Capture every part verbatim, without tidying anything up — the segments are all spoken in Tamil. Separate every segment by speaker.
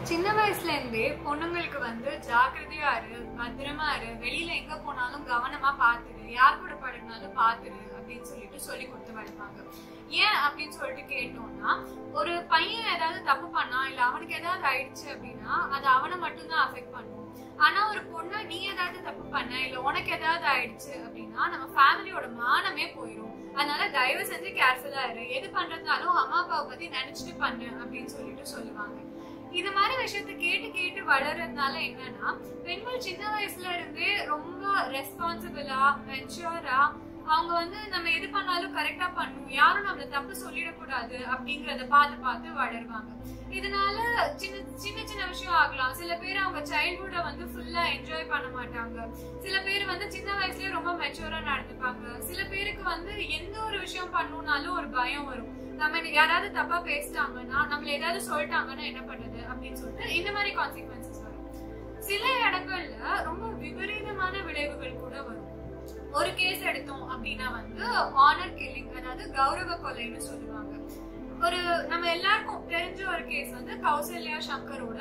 Speaker 1: சின்ன வயசுல இருந்தே பொண்ணுங்களுக்கு வந்து ஜாக்கிரதையா இரு, பத்திரமா இரு, வெளியில எங்க போனாலும் கவனமா பாத்துரு, யார் கூட பழகினாலும் பாத்துரு அப்படின்னு சொல்லிட்டு சொல்லி கொடுத்து வளர்ப்பாங்க. ஏன் அப்படின்னு சொல்லிட்டு கேட்டோம்னா, ஒரு பையன் ஏதாவது தப்பு பண்ணா இல்ல அவனுக்கு ஏதாவது ஆயிடுச்சு அப்படின்னா அது அவனை மட்டும்தான் அஃபெக்ட் பண்ணும். ஆனா ஒரு பொண்ணு நீ ஏதாவது தப்பு பண்ண இல்ல உனக்கு ஏதாவது ஆயிடுச்சு அப்படின்னா நம்ம ஃபேமிலியோட மானமே போயிடும். அதனால தயவு செஞ்சு கேர்ஃபுல்லா இரு, எது பண்றதுனாலும் அம்மா அப்பாவை பத்தி நினைச்சிட்டு பண்ணு அப்படின்னு சொல்லிட்டு சொல்லுவாங்க. இது மாதிரி விஷயத்த கேட்டு கேட்டு வளர்றதுனால என்னன்னா, பெண்கள் சின்ன வயசுல இருந்தே ரொம்ப ரெஸ்பான்சிபிளா மெச்சூரா அவங்க வந்து நம்ம எது பண்ணாலும் கரெக்டா பண்ணணும், யாரும் நம்மள தப்பு சொல்லிடக்கூடாது அப்படிங்கறத பார்த்து பார்த்து வளருவாங்க. இதனால சின்ன சின்ன சின்ன விஷயம் ஆகலாம். சில பேர் அவங்க சைல்ட்ஹுட்ட வந்து ஃபுல்லா என்ஜாய் பண்ண மாட்டாங்க. சில பேர் வந்து சின்ன வயசுலயே ரொம்ப மெச்சூரா நடந்துப்பாங்க. சில பேருக்கு வந்து எந்த ஒரு விஷயம் பண்ணணும்னாலும் ஒரு பயம் வரும். நம்ம யாராவது தப்பா பேசிட்டாங்கன்னா, நம்மள ஏதாவது சொல்லிட்டாங்கன்னா என்ன பண்றது அப்படின்னு சொல்லிட்டு இந்த மாதிரி கான்சிக்வன்சஸ் வரும். சில இடங்கள்ல ரொம்ப விபரீதமான விளைவுகள் கூட வரும். ஒரு கேஸ் எடுத்தோம் அப்படின்னா வந்து ஆனர் கில்லிங், அதாவது கௌரவ கொலைன்னு சொல்லுவாங்க. ஒரு நம்ம எல்லாருக்கும் தெரிஞ்ச ஒரு கேஸ் வந்து கௌசல்யா சங்கரோட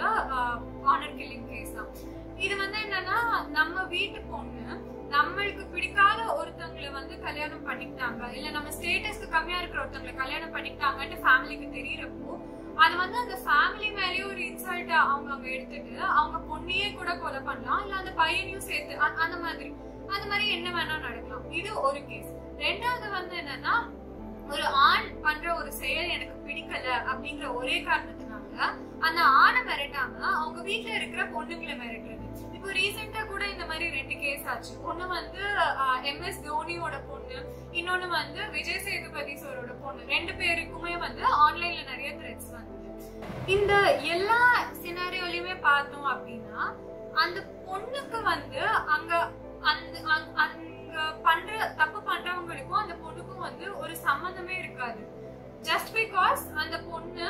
Speaker 1: ஆனர் கில்லிங் கேஸ் தான். இது வந்து என்னன்னா, நம்ம வீட்டு பொண்ணு நம்மளுக்கு பிடிக்காத ஒருத்தவங்களை வந்து கல்யாணம் பண்ணிக்கிட்டாங்க, இல்ல நம்ம ஸ்டேட்டஸ்க்கு கம்மியா இருக்கிற ஒருத்தவங்களை கல்யாணம் பண்ணிக்கிட்டாங்கன்னு ஃபேமிலிக்கு தெரியறப்போ அது வந்து அந்த ஃபேமிலி மேலேயே ஒரு இன்சல்ட்டா அவங்க அவங்க எடுத்துட்டு அவங்க பொண்ணையே கூட கொலை பண்ணலாம், இல்ல அந்த பையனையும் சேர்த்து அந்த மாதிரி அந்த மாதிரி என்ன வேணா நடக்கலாம். இது ஒரு கேஸ். ரெண்டாவது வந்து என்னன்னா, ஒரு ஆண் பண்ற ஒரு செயல் எனக்கு பிடிக்கல அப்படிங்கிற ஒரே காரணத்தினால அந்த ஆணை மிரட்டாம அவங்க வீட்டுல இருக்கிற பொண்ணுங்களை மிரட்டுறது. இப்போ ரீசெண்டா கூட இந்த மாதிரி ரெண்டு கேஸ் ஆச்சு. ஒண்ணு வந்து எம் எஸ் தோனியோட பொண்ணு, இன்னொன்னு வந்து விஜய் சேதுபதி சாரோட பொண்ணு. ரெண்டு பேருக்குமே வந்து ஆன்லைன்ல நிறைய த்ரெட்ஸ் வந்தது. இந்த எல்லா சினாரியோலயுமே பார்த்தோம் அப்படின்னா அந்த பொண்ணுக்கு வந்து அங்க அந்த அங்க பண்ற தப்பு பண்றவங்களுக்கும் அந்த பொண்ணுக்கும் வந்து ஒரு சம்பந்தமே இருக்காது. ஜஸ்ட் பிகாஸ் அந்த பொண்ணு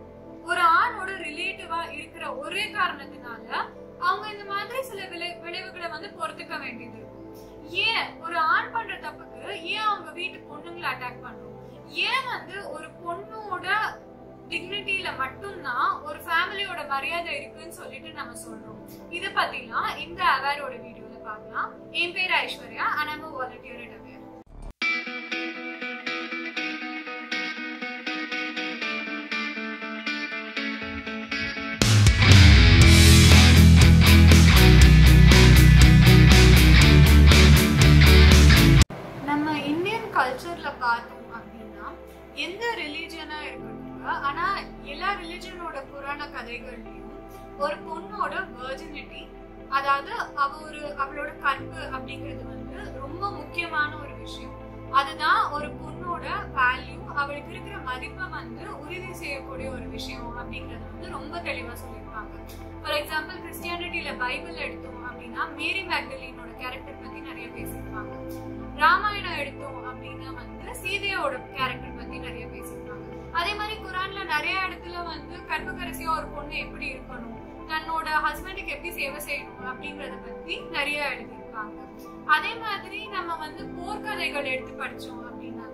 Speaker 1: ஒரு ஆணோட ரிலேட்டிவா இருக்கிற ஒரே காரணத்தினால அவங்க இந்த மாதிரி சில விளை விளைவுகளை வந்து பொறுத்துக்க வேண்டியது இருக்கும். ஏன் ஒரு ஆண் பண்ற தப்புக்கு ஏன் அவங்க வீட்டு பொண்ணுங்களை அட்டாக் பண்றோம்? ஏன் வந்து ஒரு பொண்ணோட டிக்னிட்டியில மட்டும்தான் ஒரு ஃபேமிலியோட மரியாதை இருக்குன்னு சொல்லிட்டு நம்ம சொல்றோம். இத பத்திலாம் இந்த அவேரோட வீடியோல பார்க்கலாம். என் பேர் Aishwarya, and I'm a volunteer at Aware. நம்ம இந்தியன் கல்ச்சர்ல பார்த்தோம் அப்படின்னா எந்த ரிலீஜியனா இருக்கட்டும், ஆனா எல்லா ரிலீஜியனோட புராண கதைகள்லயும் ஒரு பொண்ணோட வெர்ஜினிட்டி, அதாவது அவ ஒரு அவளோட கற்பு அப்படிங்கிறது வந்து ரொம்ப முக்கியமான ஒரு விஷயம். அதுதான் ஒரு பொண்ணோட வேல்யூ, அவளுக்கு இருக்கிற மதிப்பை வந்து உறுதி செய்யக்கூடிய ஒரு விஷயம் அப்படிங்கறது வந்து ரொம்ப தெளிவா சொல்லியிருப்பாங்க. ஃபார் எக்ஸாம்பிள், கிறிஸ்டியானிட்டியில பைபிள் எடுத்தோம் அப்படின்னா மேரி மேக்டலினோட கேரக்டர் பத்தி நிறைய பேசியிருப்பாங்க. ராமாயணம் எடுத்தோம் அப்படின்னா வந்து சீதையோட கேரக்டர் பத்தி நிறைய பேசியிருப்பாங்க. அதே மாதிரி குரான்ல நிறைய இடத்துல வந்து கற்புக்கரசியா ஒரு பொண்ணு எப்படி இருக்கணும், தன்னோட ஹஸ்பண்டுக்கு எப்படி சேவை செய்யணும் அப்படிங்கறத பத்தி நிறைய எழுதியிருப்பாங்க. அதே மாதிரி நம்ம வந்து போர்க்கதைகள் எடுத்து படிச்சோம் அப்படின்னா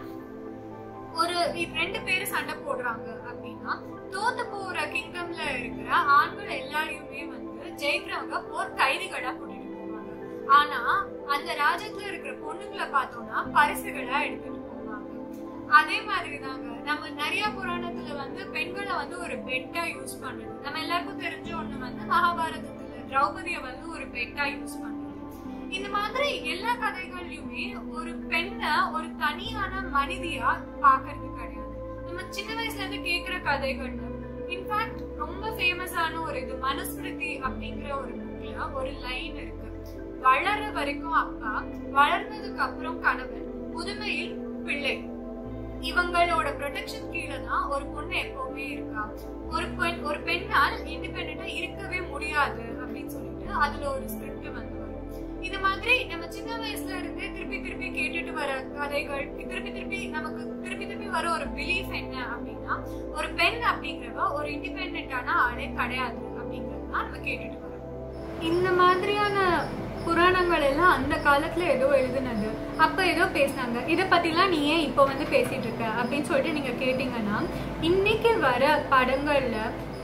Speaker 1: ஒரு ரெண்டு பேரும் சண்டை போடுறாங்க அப்படின்னா தோத்து போற கிங்டம்ல இருக்கிற ஆண்கள் எல்லாரையுமே வந்து ஜெயிக்கிறவங்க போர் கைதிகளா கூட்டிட்டு போவாங்க. ஆனா அந்த ராஜ்யத்துல இருக்கிற பொண்ணுங்களை பார்த்தோம்னா பரிசுகளா எடுத்துட்டு போவாங்க. அதே மாதிரிதாங்க நம்ம நிறைய புராணத்துல வந்து பெண்களை வந்து ஒரு பெட்டா யூஸ் பண்றது. நம்ம எல்லாருக்கும் தெரிஞ்ச ஒண்ணு வந்து மகாபாரதத்துல திரௌபதியை வந்து ஒரு பெட்டா யூஸ் பண்றது. இந்த மாதிரி எல்லா கதைகள்லயுமே ஒரு பெண்ணை ஒரு தனியான மனிதியா பாக்குறது கிடையாது. நம்ம சின்ன வயசுல இருந்து கேக்குற கதைகள்ல இன்ஃபேக்ட் ரொம்ப ஃபேமஸான ஒரு இது மனுஸ்மிருதி அப்படிங்கிற ஒரு புக்ல ஒரு லைன் இருக்கு. வளர்ற வரைக்கும் அப்பா, வளர்ந்ததுக்கு அப்புறம் கணவன், முதுமையில் பிள்ளை. இவங்களோட ப்ரொடெக்ஷன் கீழே தான் ஒரு பொண்ணு எப்பவுமே இருக்கா. ஒரு பெண் ஒரு பெண்ணால் இண்டிபெண்டா இருக்கவே முடியாது அப்படின்னு சொல்லிட்டு அதுல ஒரு ஸ்கிரிப்ட் வந்து வரும். இந்த மாதிரி நம்ம சின்ன வயசுல இருந்து திருப்பி திருப்பி கேட்டுட்டு வர கதைகள், திருப்பி திருப்பி நமக்கு திருப்பி திருப்பி வர ஒரு பிலீஃப் என்ன அப்படின்னா, ஒரு பெண் அப்படிங்கிறவ ஒரு இண்டிபெண்டான ஆளே கிடையாது அப்படிங்கறது தான் நம்ம கேட்டுட்டு வரோம். இந்த மாதிரியான புராணங்கள் எல்லாம் அந்த காலத்துல ஏதோ எழுதுனது, அப்ப ஏதோ பேசினாங்க. இதை பத்திலாம் நீ ஏன் இப்போ வந்து பேசிட்டு இருக்க அப்படின்னு சொல்லிட்டு நீங்க கேட்டீங்கன்னா, இன்னைக்கு வர படங்கள்ல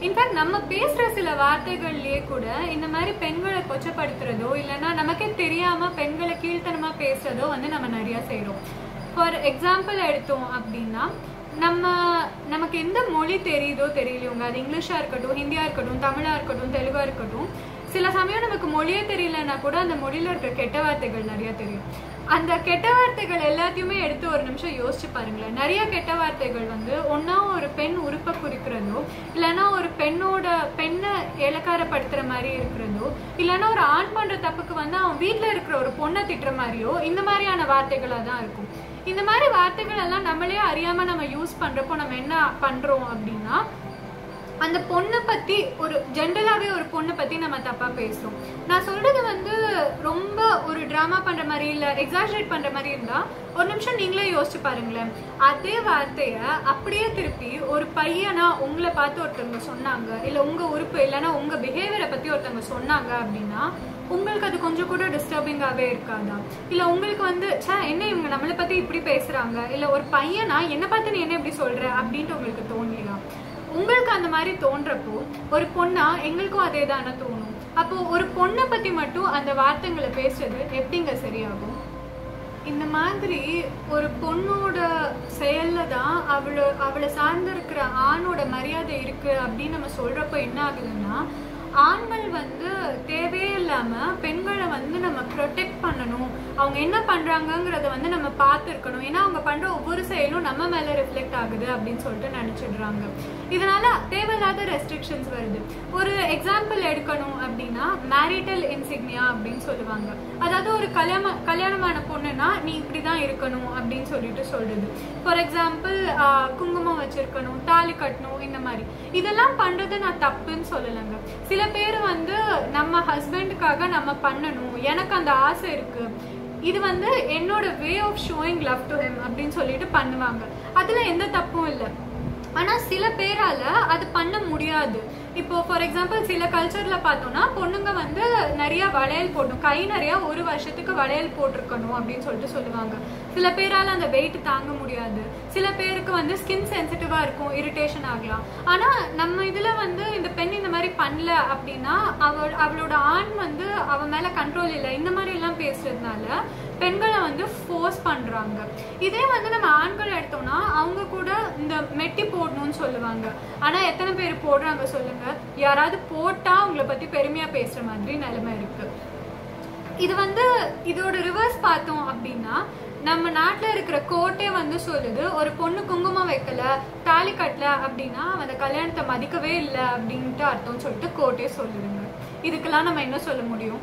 Speaker 1: இன்ஃபேக்ட் நம்ம பேசுற சில வார்த்தைகள்லயே கூட இந்த மாதிரி பெண்களை கொச்சப்படுத்துறதோ இல்லைன்னா நமக்கே தெரியாம பெண்களை கீழ்த்தனமா பேசுறதோ வந்து நம்ம நிறைய செய்யறோம். ஃபார் எக்ஸாம்பிள் எடுத்தோம் அப்படின்னா, நம்ம நமக்கு எந்த மொழி தெரியுதோ தெரியலையோங்க, அது இங்கிலீஷா இருக்கட்டும், ஹிந்தியா இருக்கட்டும், தமிழா இருக்கட்டும், தெலுங்கா இருக்கட்டும், சில சமயம் நமக்கு மொழியே தெரியலன்னா கூட அந்த மொழியில இருக்க கெட்ட வார்த்தைகள் நிறைய தெரியும். அந்த கெட்ட வார்த்தைகள் எல்லாத்தையுமே எடுத்து ஒரு நிமிஷம் யோசிச்சு பாருங்களேன். நிறைய கெட்ட வார்த்தைகள் வந்து ஒன்னா ஒரு பெண் உறுப்பை குறிக்கிறதோ, இல்லைன்னா ஒரு பெண்ணோட பெண்ணை இலக்காரப்படுத்துற மாதிரி இருக்கிறதோ, இல்லைன்னா ஒரு ஆண் பண்ற தப்புக்கு வந்து அவன் வீட்டுல இருக்கிற ஒரு பொண்ணை திட்டுற மாதிரியோ இந்த மாதிரியான வார்த்தைகளா தான் இருக்கும். இந்த மாதிரி வார்த்தைகள் எல்லாம் நம்மளே அறியாம நம்ம யூஸ் பண்றப்போ நம்ம என்ன பண்றோம் அப்படின்னா, அந்த பொண்ணை பத்தி ஒரு ஜென்ரலாவே ஒரு பொண்ணை பத்தி நம்ம தப்பா பேசுறோம். நான் சொல்றது வந்து ரொம்ப ஒரு டிராமா பண்ற மாதிரி இல்ல எக்ஸாஜரேட் பண்ற மாதிரி இருந்தா ஒரு நிமிஷம் நீங்களே யோசிச்சு பாருங்களேன். அதே வார்த்தைய அப்படியே திருப்பி ஒரு பையனா உங்களை பார்த்து ஒருத்தவங்க சொன்னாங்க, இல்ல உங்க உறுப்பு இல்லைன்னா உங்க பிஹேவியரை பத்தி ஒருத்தவங்க சொன்னாங்க அப்படின்னா உங்களுக்கு அது கொஞ்சம் கூட டிஸ்டர்பிங்காவே இருக்காதா? இல்ல உங்களுக்கு வந்து சே என்ன இவங்க நம்மளை பத்தி இப்படி பேசுறாங்க, இல்ல ஒரு பையனா என்ன பார்த்து நீ என்ன இப்படி சொல்ற அப்படின்ட்டு உங்களுக்கு தோணலையா? உங்களுக்கு அந்த மாதிரி தோன்றப்போ ஒரு பொண்ணா எங்களுக்கும் அதே தானே தோணும். அப்போ ஒரு பொண்ணை பத்தி மட்டும் அந்த வார்த்தைங்களை பேசுறது எப்படிங்க சரியாகும்? இந்த மாதிரி ஒரு பொண்ணோட செயல்ல தான் அவளை அவளை சார்ந்து இருக்கிற ஆணோட மரியாதை இருக்கு அப்படின்னு நம்ம சொல்றப்போ என்ன ஆகுதுன்னா, ஆண்கள் வந்து தேவையே இல்லாம பெண்களை வந்து நம்ம ப்ரொடெக்ட் பண்ணணும், அவங்க என்ன பண்றாங்கிறத வந்து நம்ம பார்த்துருக்கணும், ஏன்னா அவங்க பண்ற ஒவ்வொரு செயலும் நம்ம மேல ரிஃப்ளெக்ட் ஆகுது அப்படின்னு சொல்லிட்டு நினைச்சிடுறாங்க. இதனால தேவையில்லாத ரெஸ்ட்ரிக்ஷன்ஸ் வருது. ஒரு எக்ஸாம்பிள் எடுக்கணும் அப்படின்னா மேரிட்டல் இன்சிக்னியா அப்படின்னு சொல்லுவாங்க. அதாவது ஒரு கல்யாண கல்யாணமான பொண்ணுன்னா நீ இப்படிதான் இருக்கணும் அப்படின்னு சொல்லிட்டு சொல்றது. ஃபார் எக்ஸாம்பிள் குங்குமம் வச்சிருக்கணும், தாலி கட்டணும், இந்த மாதிரி இதெல்லாம் பண்றது நான் தப்புன்னு சொல்லலைங்க. சில பேர் வந்து நம்ம ஹஸ்பண்டுக்காக நம்ம பண்ணணும், எனக்கு அந்த ஆசை இருக்கு, இது வந்து என்னோட way of showing love to him அப்படின்னு சொல்லிட்டு பண்ணுவாங்க. அதுல எந்த தப்பும் இல்லை. ஆனா சில பேரால அது பண்ண முடியாது. இப்போ ஃபார் எக்ஸாம்பிள் சில கல்ச்சர்ல பார்த்தோம்னா பொண்ணுங்க வந்து நிறைய வளையல் போடணும், கை நிறைய ஒரு வருஷத்துக்கு வளையல் போட்டிருக்கணும் அப்படின்னு சொல்லிட்டு சொல்லுவாங்க. சில பேரால அந்த வெயிட் தாங்க முடியாது. சில பேருக்கு வந்து ஸ்கின் சென்சிட்டிவா இருக்கும், இரிட்டேஷன் ஆகலாம். ஆனா நம்ம இதுல வந்து இந்த பெண் இந்த மாதிரி பண்ணல அப்படின்னா அவள் அவளோட ஆண் வந்து அவ மேல கண்ட்ரோல் இல்லை இந்த மாதிரி எல்லாம் பேசுறதுனால பெண்களை வந்து ஃபோர்ஸ் பண்றாங்க. இதே வந்து நம்ம ஆண்கள் எடுத்தோம்னா அவங்க கூட இந்த மெட்டி போடணும்னு சொல்லுவாங்க. ஆனா எத்தனை பேர் போடுறாங்க சொல்லுங்க? யாராவது போட்டா அவங்களை பத்தி பெருமையா பேசுற மாதிரி நிலைமை இருக்கு. இது வந்து இதோட ரிவர்ஸ் பார்த்தோம் அப்படின்னா, நம்ம நாட்டுல இருக்கிற கோர்ட்டே வந்து சொல்லுது, ஒரு பொண்ணு குங்குமம் வைக்கல, தாலி கட்டல அப்படின்னா அந்த கல்யாணத்தை மதிக்கவே இல்லை அப்படின்ட்டு அர்த்தம் சொல்லிட்டு கோர்ட்டே சொல்லுதுங்க. இதுக்கெல்லாம் நம்ம என்ன சொல்ல முடியும்?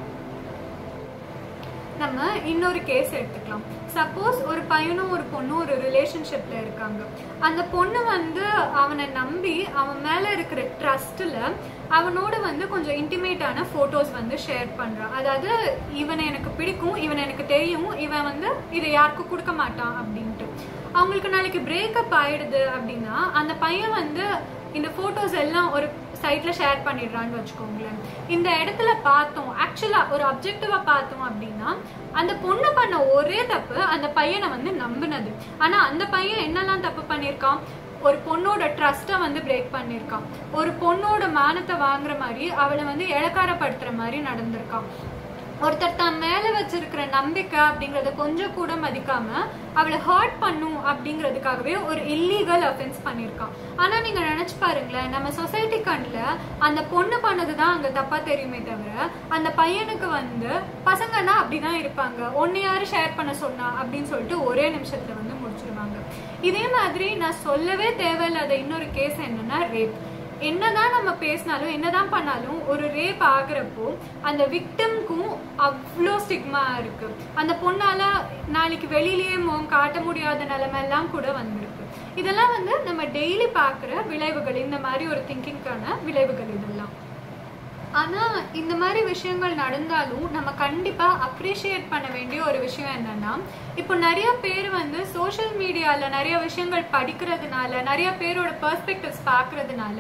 Speaker 1: நம்ம இன்னொரு கேஸ் எடுத்துக்கலாம். சப்போஸ் ஒரு பையனும் ஒரு பொண்ணும் ஒரு ரிலேஷன்ஷிப்ல இருக்காங்க. அந்த பொண்ணு வந்து அவனை நம்பி அவன் மேல இருக்கிற ட்ரஸ்ட்ல அவனோட வந்து கொஞ்சம் இன்டிமேட்டான போட்டோஸ் வந்து ஷேர் பண்றான். அதாவது இவனை எனக்கு பிடிக்கும், இவனை எனக்கு தெரியும், இவன் வந்து இதை யாருக்கும் கொடுக்க மாட்டான் அப்படின்ட்டு. அவங்களுக்கு நாளைக்கு பிரேக்கப் ஆயிடுது அப்படின்னா அந்த பையன் வந்து இந்த போட்டோஸ் எல்லாம் ஒரு சைட்ல ஷேர் பண்ணிடுறான்னு வச்சுக்கோங்களேன். இந்த இடத்துல பார்த்தோம், ஆக்சுவலா ஒரு அப்ஜெக்டிவா பார்த்தோம் அப்படின்னா அந்த பொண்ணு பண்ண ஒரே தப்பு அந்த பையனை வந்து நம்பினது. ஆனா அந்த பையன் என்னெல்லாம் தப்பு பண்ணிருக்கான்? ஒரு பொண்ணோட ட்ரஸ்ட்டை வந்து பிரேக் பண்ணிருக்கான், ஒரு பொண்ணோட மானத்தை வாங்குற மாதிரி அவளை வந்து இலக்காரப்படுத்துற மாதிரி நடந்திருக்கான். ஒருத்தர் தான் மேல வச்சிருக்கிற நம்பிக்கை அப்படிங்கறத கொஞ்சம் கூட மதிக்காம அவளை ஹர்ட் பண்ணும் அப்படிங்கிறதுக்காகவே ஒரு இல்லீகல் அஃபென்ஸ் பண்ணிருக்கான். ஆனா நீங்க நினைச்சு பாருங்களேன், நம்ம சொசைட்டி கண்ணுல அந்த பொண்ணு பண்ணதுதான் அங்க தப்பா தெரியுமே தவிர அந்த பையனுக்கு வந்து பசங்கன்னா அப்படிதான் இருப்பாங்க, ஒன்னு யாரு ஷேர் பண்ண சொன்னா அப்படின்னு சொல்லிட்டு ஒரே நிமிஷத்துல வந்து முடிச்சிருவாங்க. இதே மாதிரி நான் சொல்லவே தேவையில்லாத இன்னொரு கேஸ் என்னன்னா ரேப். என்னதான் நம்ம பேசினாலும் என்னதான் பண்ணாலும் ஒரு ரேப் ஆகுறப்போ அந்த விக்டிம்க்கும் அவ்வளோ ஸ்டிக்மா இருக்கு. அந்த பொண்ணால நாளைக்கு வெளியிலேயே முகம் காட்ட முடியாத நிலைமை எல்லாம் கூட வந்திருக்கு. இதெல்லாம் வந்து நம்ம டெய்லி பாக்குற விளைவுகள், இந்த மாதிரி ஒரு திங்கிங்கான விளைவுகள் இதெல்லாம். ஆனா இந்த மாதிரி விஷயங்கள் நடந்தாலும் நம்ம கண்டிப்பா அப்ரிஷியேட் பண்ண வேண்டிய ஒரு விஷயம் என்னன்னா, இப்போ நிறைய பேர் வந்து சோஷியல் மீடியால நிறைய விஷயங்கள் படிக்கிறதுனால, நிறைய பேரோட பெர்ஸ்பெக்டிவ்ஸ் பாக்குறதுனால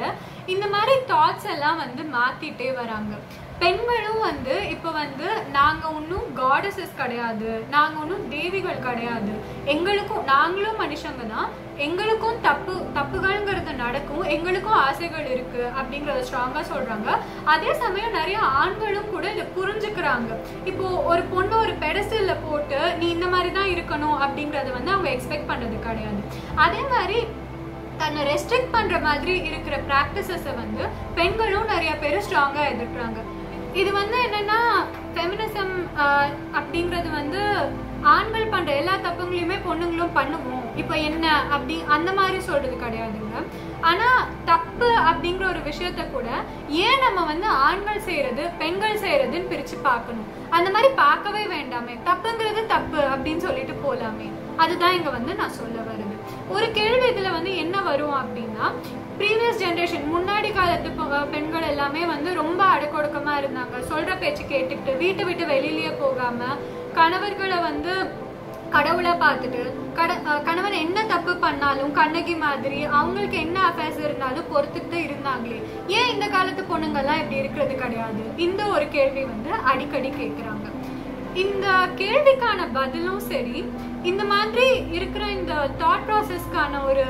Speaker 1: இந்த மாதிரி தாட்ஸ் எல்லாம் வந்து மாத்திட்டே வராங்க. பெண்களும் வந்து இப்போ வந்து நாங்க ஒன்றும் காடஸஸ் கிடையாது, நாங்க ஒன்றும் தேவிகள் கிடையாது, எங்களுக்கும் நாங்களும் மனுஷங்க தான், எங்களுக்கும் தப்பு தப்புகள்ங்கிறது நடக்கும், எங்களுக்கும் ஆசைகள் இருக்கு அப்படிங்கறத ஸ்ட்ராங்கா சொல்றாங்க. அதே சமயம் நிறைய ஆண்களும் கூட இதை புரிஞ்சுக்கிறாங்க. இப்போ ஒரு பொண்ணு ஒரு பெடஸ்டல்ல போட்டு நீ இந்த மாதிரி தான் இருக்கணும் அப்படிங்கறத வந்து அவங்க எக்ஸ்பெக்ட் பண்றது கிடையாது. அதே மாதிரி தன்னை ரெஸ்ட்ரிக்ட் பண்ற மாதிரி இருக்கிற பிராக்டிசஸை வந்து பெண்களும் நிறைய பேர் ஸ்ட்ராங்கா எதிர்க்கிறாங்க. இது வந்து என்னன்னா ஃபெமினிசம் அப்படிங்கிறது வந்து ஆண்கள் பண்ற எல்லா தப்புங்களையுமே பொண்ணுங்களும் பண்ணுவோம் இப்ப என்ன அப்படி அந்த மாதிரி சொல்றது கிடையாதுங்க. ஆனா தப்பு அப்படிங்கிற ஒரு விஷயத்த கூட ஏன் நம்ம வந்து ஆண்கள் செய்யறது பெண்கள் செய்யறதுன்னு பிரிச்சு பார்க்கணும். அந்த மாதிரி பார்க்கவே வேண்டாமே, தப்புங்கிறது தப்பு அப்படின்னு சொல்லிட்டு போலாமே. அதுதான் இங்க வந்து நான் சொல்ல வருது. ஒரு கேள்வி இதுல வந்து என்ன வரும் அப்படின்னா, ப்ரீவியஸ் ஜென்ரேஷன் முன்னாடி காலத்து பெண்கள் எல்லாமே வந்து ரொம்ப அடக்கொடுக்கமா இருந்தாங்க, சொல்ற பேச்சு கேட்டுக்கிட்டு வீட்டை விட்டு வெளியிலேயே போகாம கணவர்களை வந்து கடவுளை பார்த்துட்டு கட கணவன் என்ன தப்பு பண்ணாலும் கண்ணகி மாதிரி அவங்களுக்கு என்ன அஃபேர்ஸ் இருந்தாலும் பொறுத்துட்டு இருந்தாங்களே, ஏன் இந்த காலத்து பொண்ணுங்கள்லாம் இப்படி இருக்கிறது கிடையாது? இந்த ஒரு கேள்வி வந்து அடிக்கடி கேட்குறாங்க. இந்த கேள்விக்கான பதிலும் சரி, இந்த மாதிரி இருக்கிற இந்த தாட் ப்ராசஸ்க்கான ஒரு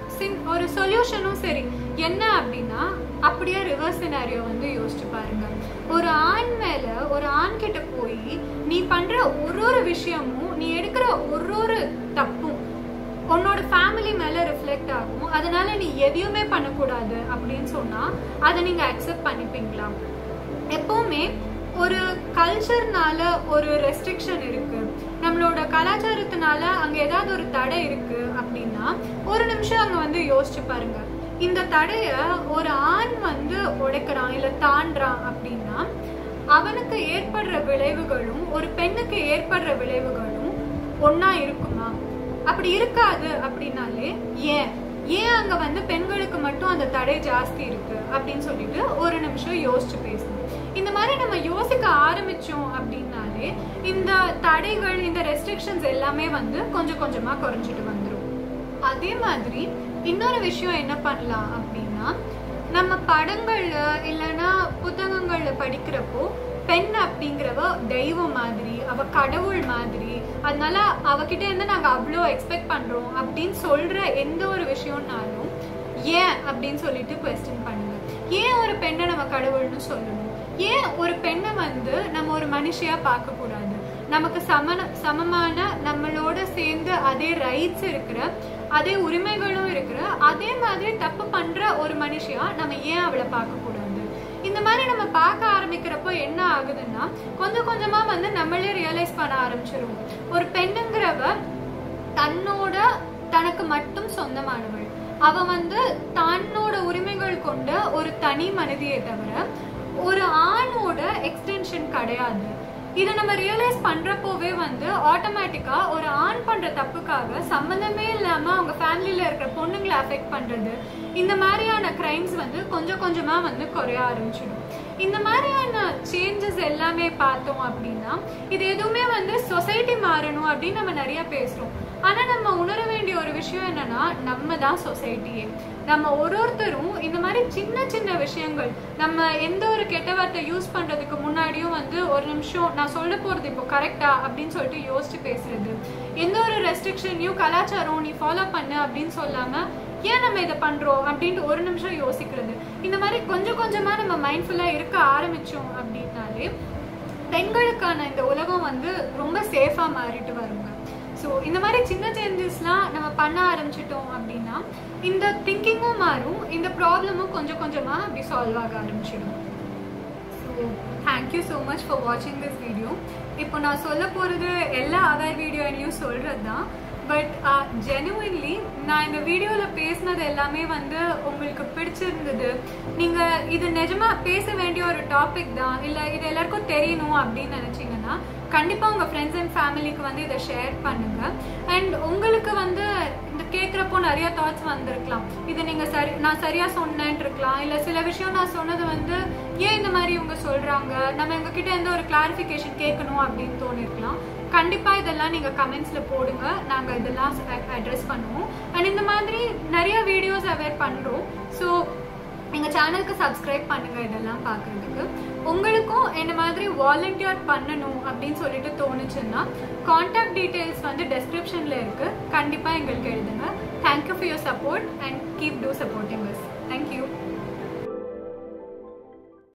Speaker 1: ஒரு சொல்யூஷனும் சரி என்ன அப்படின்னா, அப்படியே ரிவர்ஸ் சினாரியோ வந்து யோசிச்சு பாருங்க. ஒரு ஆண் மேல ஒரு ஆண் கிட்ட போய் நீ பண்ற ஒரு ஒரு விஷயமும் நீ எடுக்கிற ஒரு ஒரு தப்பும் உன்னோட ஃபேமிலி மேல ரிஃப்ளெக்ட் ஆகும், அதனால நீ எதையுமே பண்ணக்கூடாது அப்படின்னு சொன்னா அதை நீங்க அக்செப்ட் பண்ணிப்பீங்களா? எப்பவுமே ஒரு கல்ச்சர்னால ஒரு ரெஸ்ட்ரிக்ஷன் இருக்கு, நம்மளோட கலாச்சாரத்தினால அங்க ஏதாவது ஒரு தடை இருக்கு அப்படின்னா ஒரு நிமிஷம் அங்க வந்து யோசிச்சு பாருங்க. இந்த தடைய ஒரு ஆண் வந்து உடைக்கிறான் இல்ல தாண்டான் அப்படின்னா அவனுக்கு ஏற்படுற விளைவுகளும் ஒரு பெண்ணுக்கு ஏற்படுற விளைவுகளும் ஒன்னா இருக்குமா? அப்படி இருக்காது. அப்படின்னாலே ஏன் ஏன் அங்க வந்து பெண்களுக்கு மட்டும் அந்த தடை ஜாஸ்தி இருக்கு அப்படின்னு சொல்லிட்டு ஒரு நிமிஷம் யோசிச்சு பேசணும். இந்த மாதிரி நம்ம யோசிக்க ஆரம்பிச்சோம் அப்படின்னாலே இந்த தடைகள் இந்த ரெஸ்ட்ரிக்ஷன்ஸ் எல்லாமே வந்து கொஞ்சம் கொஞ்சமா குறைஞ்சிட்டு வந்துடும். அதே மாதிரி இன்னொரு விஷயம் என்ன பண்ணலாம் அப்படின்னா, நம்ம படங்கள்ல இல்லைன்னா புத்தகங்கள்ல படிக்கிறப்போ பெண் அப்படிங்கிறவ தெய்வம் மாதிரி, அவ கடவுள் மாதிரி, அதனால அவகிட்ட இருந்து நாங்க அவ்வளோ எக்ஸ்பெக்ட் பண்றோம் அப்படின்னு சொல்ற எந்த ஒரு விஷயம்னாலும் ஏன் அப்படின்னு சொல்லிட்டு குவெஸ்டின் பண்ணுங்க. ஏன் ஒரு பெண்ணை நம்ம கடவுள்னு சொல்லணும்? ஏன் ஒரு பெண்ணை வந்து நம்ம ஒரு மனுஷியா பார்க்க கூடாது? நமக்கு சம சமமான நம்மளோட சேர்ந்து அதே ரைட்ஸ் இருக்கிற அதே உரிமைகளும் இருக்கிற அதே மாதிரி தப்பு பண்ற ஒரு மனுஷியா நம்ம ஏன் அவளை பார்க்க கூடாது? இந்த மாதிரி நம்ம பார்க்க ஆரம்பிக்கிறப்போ என்ன ஆகுதுன்னா கொஞ்சம் கொஞ்சமா வந்து நம்மளே ரியலைஸ் பண்ண ஆரம்பிச்சிருவோம். ஒரு பெண்ணுங்கிறவ தன்னோட தனக்கு மட்டும் சொந்தமானவள், அவ வந்து தன்னோட உரிமைகள் கொண்ட ஒரு தனி மனிதியை தவிர ஒரு ஆணோட எக்ஸ்டென்ஷன் கிடையாது. இதை நம்ம ரியலைஸ் பண்றப்போவே வந்து ஆட்டோமேட்டிக்கா ஒரு ஆண் பண்ற தப்புக்காக சம்பந்தமே இல்லாம அவங்க ஃபேமிலியில இருக்கிற பொண்ணுங்களை அஃபெக்ட் பண்றது, இந்த மாதிரியான கிரைம்ஸ் வந்து கொஞ்சம் கொஞ்சமா வந்து குறைய ஆரம்பிச்சிடும். இந்த மாதிரியான சேஞ்சஸ் எல்லாமே பார்த்தோம் அப்படின்னா இது எதுவுமே வந்து சொசைட்டி மாறணும் அப்படின்னு நம்ம நிறைய பேசுறோம். ஆனா நம்ம உணர வேண்டிய ஒரு விஷயம் என்னன்னா, நம்ம தான் சொசைட்டியே. நம்ம ஒரு ஒருத்தரும் இந்த மாதிரி சின்ன சின்ன விஷயங்கள், நம்ம எந்த ஒரு கெட்ட வார்த்தை யூஸ் பண்றதுக்கு முன்னாடியும் வந்து ஒரு நிமிஷம் நான் சொல்ல போறது இப்போ கரெக்டா அப்படின்னு சொல்லிட்டு யோசிச்சு பேசுறது, எந்த ஒரு ரெஸ்ட்ரிக்ஷனையும் கலாச்சாரம் நீ ஃபாலோ பண்ணு அப்படின்னு சொல்லாம ஏன் நம்ம இதை பண்றோம் அப்படின்ட்டு ஒரு நிமிஷம் யோசிக்கிறது, இந்த மாதிரி கொஞ்சம் கொஞ்சமா நம்ம மைண்ட்ஃபுல்லா இருக்க ஆரம்பிச்சோம் அப்படின்னாலே பெண்களுக்கான இந்த உலகம் வந்து ரொம்ப சேஃபா மாறிட்டு வருங்க. ஸோ இந்த மாதிரி சின்ன சேஞ்சஸ்லாம் நம்ம பண்ண ஆரம்பிச்சிட்டோம் அப்படின்னா இந்த திங்கிங்கும் மாறும், இந்த ப்ராப்ளமும் கொஞ்சம் கொஞ்சமா அப்படி சால்வ் ஆக ஆரம்பிச்சிடும். So thank you so much for வாட்சிங் திஸ் வீடியோ. இப்போ நான் சொல்ல போகிறது எல்லா அதர் வீடியோலையும் சொல்கிறது தான், பட் ஜெனுவின்லி நான் இந்த வீடியோவில் பேசினது எல்லாமே வந்து உங்களுக்கு பிடிச்சிருந்தது, நீங்கள் இது நிஜமாக பேச வேண்டிய ஒரு டாபிக் தான், இல்லை இது எல்லாருக்கும் தெரியணும் அப்படின்னு நினச்சிங்கன்னா கண்டிப்பாக உங்கள் ஃப்ரெண்ட்ஸ் அண்ட் ஃபேமிலிக்கு வந்து இதை ஷேர் பண்ணுங்கள். அண்ட் உங்களுக்கு வந்து இந்த கேட்குறப்போ நிறைய தாட்ஸ் வந்திருக்கலாம், இது நீங்கள் சரி நான் சரியாக சொன்னேன்ட்டு இருக்கலாம், இல்லை சில விஷயம் நான் சொன்னது வந்து ஏன் இந்த மாதிரி இவங்க சொல்கிறாங்க, நம்ம எங்ககிட்ட எந்த ஒரு கிளாரிஃபிகேஷன் கேட்கணும் அப்படின்னு தோணிருக்கலாம். கண்டிப்பாக இதெல்லாம் நீங்கள் கமெண்ட்ஸில் போடுங்க, நாங்கள் இதெல்லாம் அட்ரஸ் பண்ணுவோம். அண்ட் இந்த மாதிரி நிறைய வீடியோஸ் அவேர் பண்ணுறோம். ஸோ எங்கள் சேனலுக்கு சப்ஸ்கிரைப் பண்ணுங்கள் இதெல்லாம் பார்க்குறதுக்கு. உங்களுக்கும் என்ன மாதிரி வாலண்டியர் பண்ணணும் அப்படின்னு சொல்லிட்டு தோணுச்சுன்னா கான்டாக்ட் டீட்டெயில்ஸ் வந்து டெஸ்கிரிப்ஷனில் இருக்குது. கண்டிப்பாக எங்களுக்கு எழுதுங்க. Thank you for your support and keep to supporting.